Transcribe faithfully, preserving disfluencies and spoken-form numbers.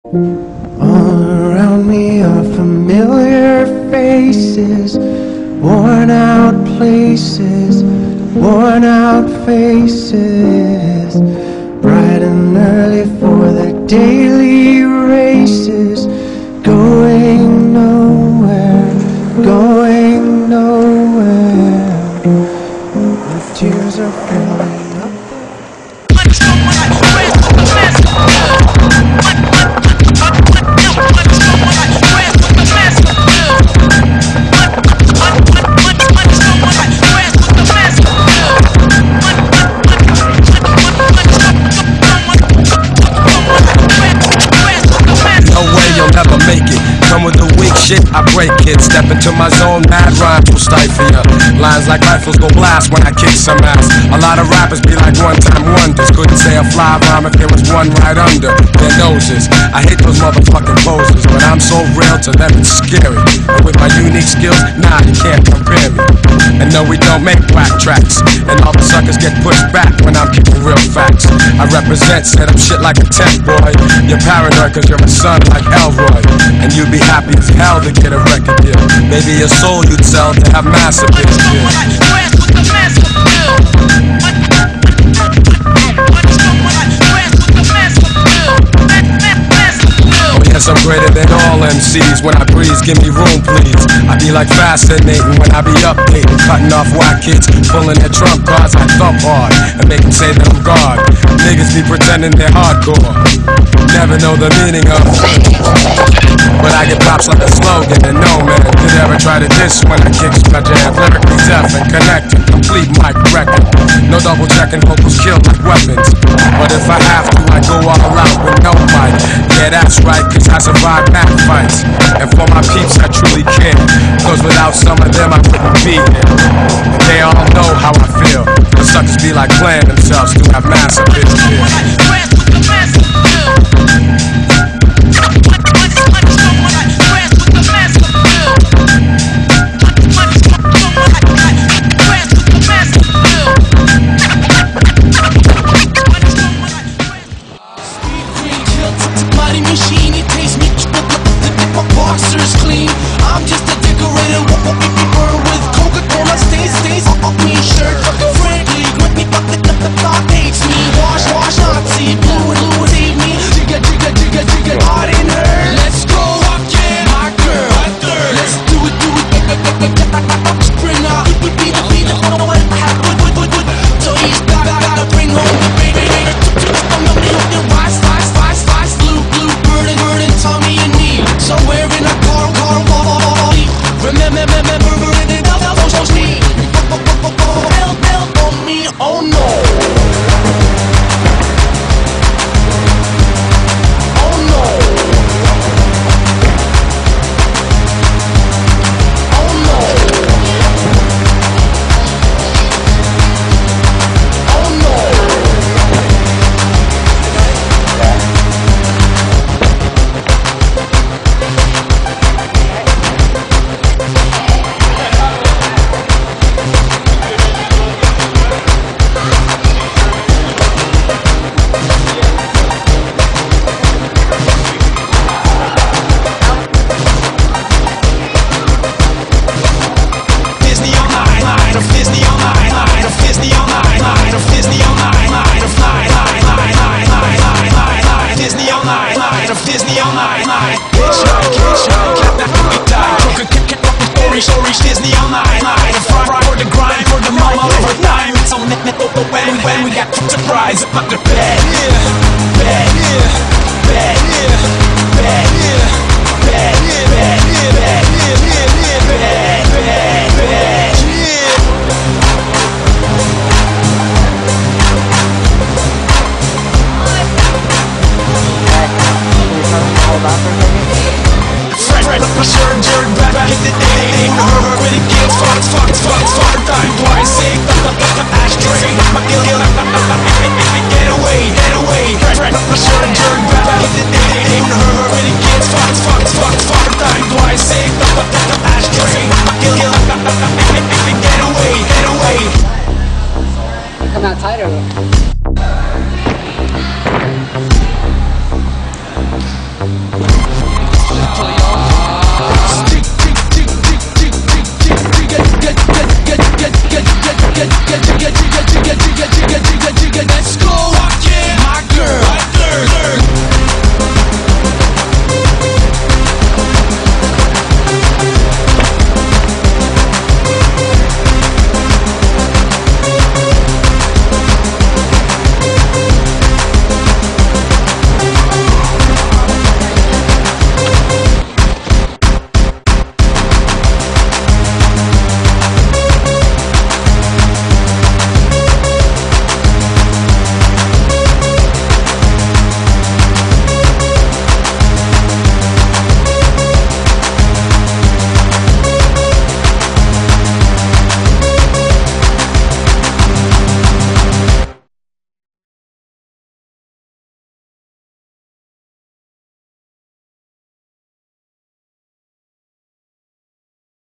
All around me are familiar faces, worn out places, worn out faces, bright and early for their daily races, going nowhere, going nowhere. The tears are falling up. Never make it. Come with the weak shit, I break it. Step into my zone, mad rhymes will stifle ya. Lines like rifles go blast when I kick some ass. A lot of rappers be like one-time wonders. Couldn't say a fly rhyme if there was one right under their noses. I hate those motherfucking poses, but I'm so real to them it's scary. But with my unique skills, nah, you can't compare me. And no, we don't make whack tracks, and all the suckers get pushed back when I'm kicking real facts. I represent, set up shit like a tech boy. You're paranoid cause you're a son like Elroy, and you'd be happy as hell to get a record deal. Maybe your soul you'd sell to have massive deals. Yes, I'm greater than all M Cs. When I breeze, give me room, please. I be like fascinating when I be updating, cutting off white kids, pulling their trump cards. I thump hard and make them say that I'm God. Niggas be pretending they're hardcore, never know the meaning of it. But I get props like a slogan, and no man could ever try to diss when I kick my jam. Lyrically deaf and connected, complete mic record. No double checking, vocals killed like weapons. But if I have to, I go all out with no mic. Yeah, that's right, cause I survived mad fights. And for my peeps, I truly care, cause without some of them, I wouldn't be here. And they all know how I feel. The suckers be like playing themselves to have massive business here. When we got surprise up the bed, bed, bed, bed, bed, bed, bed, bed, bed, bed. Fresh, fresh, my shirt, jerk, back, back in the day. Hurt when it gets fuck, fuck, fuck, fuck, time twice, sick, ashtray. My gill, gill, get away, get away. Fresh, fresh, my shirt, jerk, back.